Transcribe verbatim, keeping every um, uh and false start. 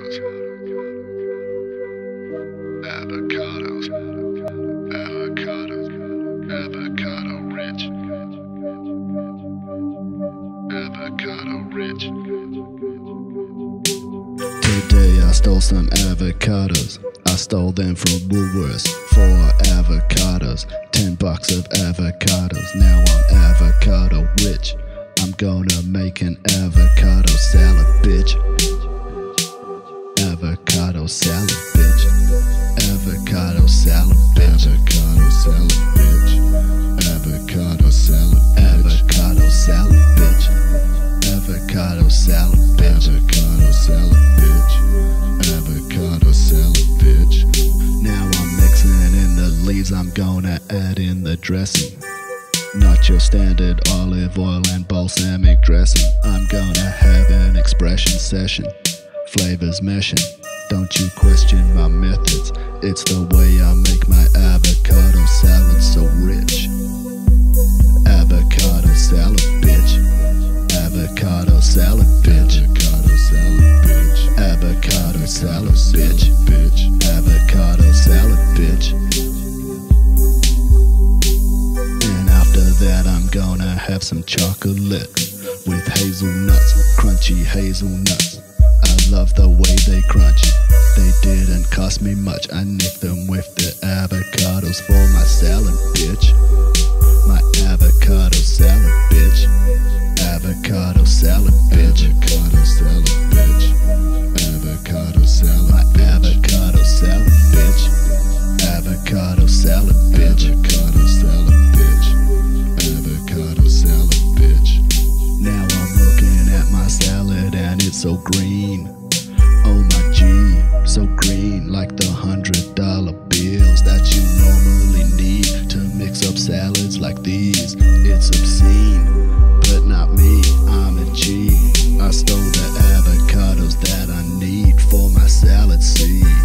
Avocados, avocados, avocado rich, avocado rich. Today I stole some avocados. I stole them from Woolworths. Four avocados, ten bucks of avocados. Now I'm avocado rich. I'm gonna make an avocado salad, bitch. Avocado salad, bitch. Avocado salad, bitch. Avocado salad, bitch. Avocado salad, avocado salad, bitch. Avocado salad, bitch. Avocado salad, bitch. Avocado salad, bitch. Now I'm mixing in the leaves. I'm gonna add in the dressing. Not your standard olive oil and balsamic dressing. I'm gonna have an expression session. Flavors meshing. Don't you question my methods. It's the way I make my avocado salad so rich. Avocado salad, bitch. Avocado salad, bitch. Avocado salad, bitch. Avocado salad, bitch. Bitch. Avocado salad, bitch. That I'm gonna have some chocolate with hazelnuts, crunchy hazelnuts. I love the way they crunch. They didn't cost me much. I nicked them with the avocados for my salad, bitch. My avocado salad, bitch. Avocado salad, bitch. Avocado salad, bitch. Avocado salad, my avocado salad, bitch. Avocado salad, bitch. Avocado salad, bitch. Avocado salad, bitch. Now I'm looking at my salad and it's so green. Oh my G, so green like the hundred dollar bills that you normally need to mix up salads like these. It's obscene, but not me, I'm a G. I stole the avocados that I need for my salad seed.